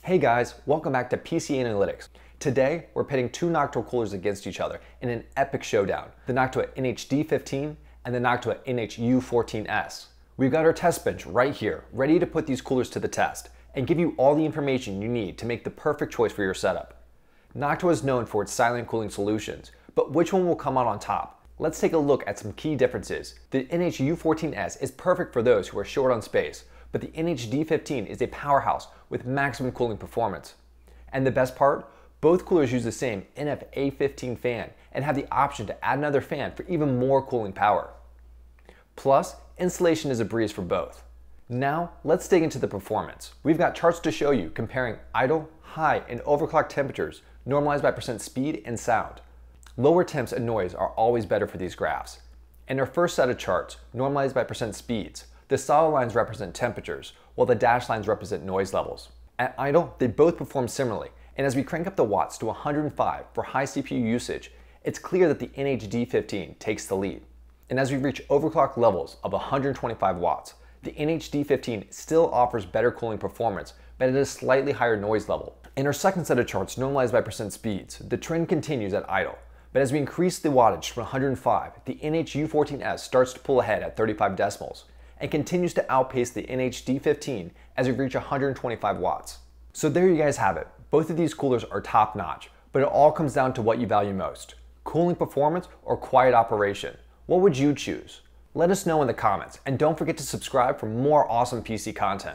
Hey guys, welcome back to PC Analytics. Today, we're pitting two Noctua coolers against each other in an epic showdown, the Noctua NH-D15 and the Noctua NH-U14S. We've got our test bench right here, ready to put these coolers to the test and give you all the information you need to make the perfect choice for your setup. Noctua is known for its silent cooling solutions, but which one will come out on top? Let's take a look at some key differences. The NH-U14S is perfect for those who are short on space, but the NH-D15 is a powerhouse with maximum cooling performance. And the best part? Both coolers use the same NF-A15 fan and have the option to add another fan for even more cooling power. Plus, installation is a breeze for both. Now, let's dig into the performance. We've got charts to show you comparing idle, high, and overclock temperatures normalized by percent speed and sound. Lower temps and noise are always better for these graphs. In our first set of charts, normalized by percent speeds, the solid lines represent temperatures, while the dashed lines represent noise levels. At idle, they both perform similarly, and as we crank up the watts to 105 for high CPU usage, it's clear that the NH-D15 takes the lead. And as we reach overclock levels of 125 watts, the NH-D15 still offers better cooling performance, but at a slightly higher noise level. In our second set of charts normalized by percent speeds, the trend continues at idle, but as we increase the wattage from 105, the NH-U14S starts to pull ahead at 35 decibels, and continues to outpace the NH-D15 as we reach 125 watts. So there you guys have it. Both of these coolers are top notch, but it all comes down to what you value most: cooling performance or quiet operation. What would you choose? Let us know in the comments, and don't forget to subscribe for more awesome PC content.